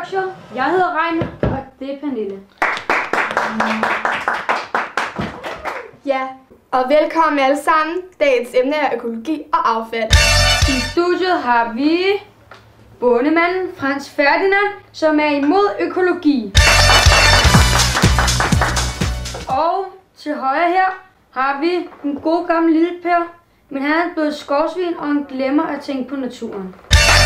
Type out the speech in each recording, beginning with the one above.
talkshow. Jeg hedder Reine, og det er Pernille. Ja, og velkommen alle sammen. Dagens emne er økologi og affald. I studiet har vi bondemanden Frans Ferdinand, som er imod økologi. Og til højre her har vi den gode gamle lille Per, men han er blevet skovsvin, og han glemmer at tænke på naturen.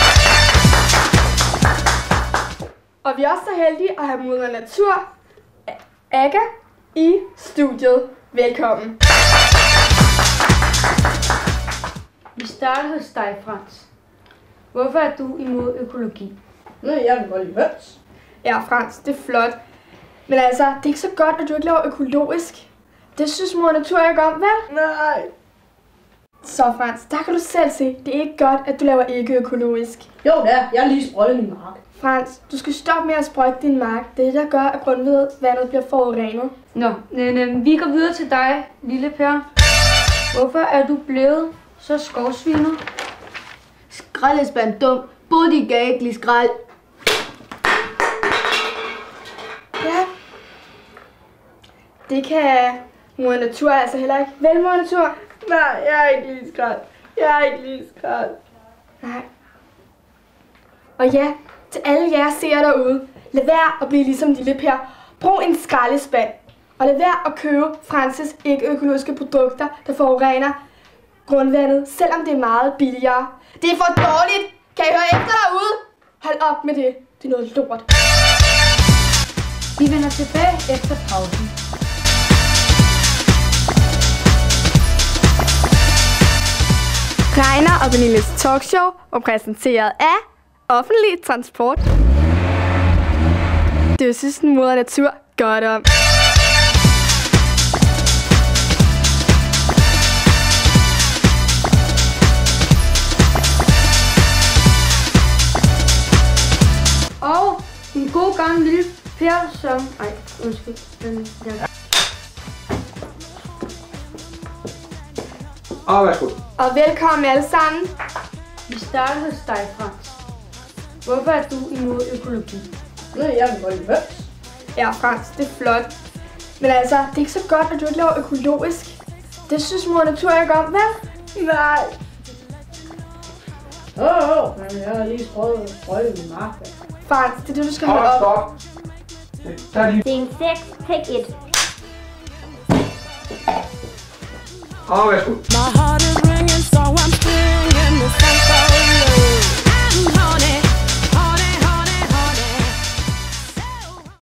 Og vi er også så heldige at have Moder Natur, Aga, i studiet. Velkommen. Vi starter hos dig, Frans. Hvorfor er du imod økologi? Jeg vil godt lide høns. Ja, Frans, det er flot. Men altså, det er ikke så godt, at du ikke laver økologisk. Det synes Moder Natur ikke om, vel? Nej. Så Frans, der kan du selv se, det er ikke godt, at du laver ikke økologisk. Jo, det er. Jeg har lige sprøjtet min mark. Frans, du skal stoppe med at sprøjte din mark. Det er det, der gør, at grundvandet bliver forurenet. Nå, vi går videre til dig, lille Per. Hvorfor er du blevet så skovsvinet? Skraldespand dum. Både gav ikke lige skrald. Ja. Det kan Moder Natur altså heller ikke. Vel, Moder Natur? Nej, jeg er ikke lige skrald. Jeg er ikke lige skrald. Nej. Og ja, til alle jer seere derude, lad være at blive ligesom lille Per. Brug en skraldespand. Og lad være at købe Frances ikke-økologiske produkter, der forurener grundvandet, selvom det er meget billigere. Det er for dårligt! Kan I høre efter derude? Hold op med det. Det er noget lort. Vi vender tilbage efter pausen. Reiner og Pernilles talkshow var præsenteret af Offentlig Transport. Det synes Moder Natur godt om. Og en god gang lille Per, som... Ej, undskyld. Og værsgo. Og velkommen alle sammen. Vi starter hos dig, Frans. Hvorfor er du imod økologi? Jeg vil godt lide høns. Ja, Frans, det er flot. Men altså, det er ikke så godt, at du ikke laver økologisk. Det synes Moder Natur ikke om, vel? Nej. Men jeg har lige sprøjtet min mark. Frans, det er det, du skal holde op. Stop. Scene 6, take it. Og værsgo. My heart is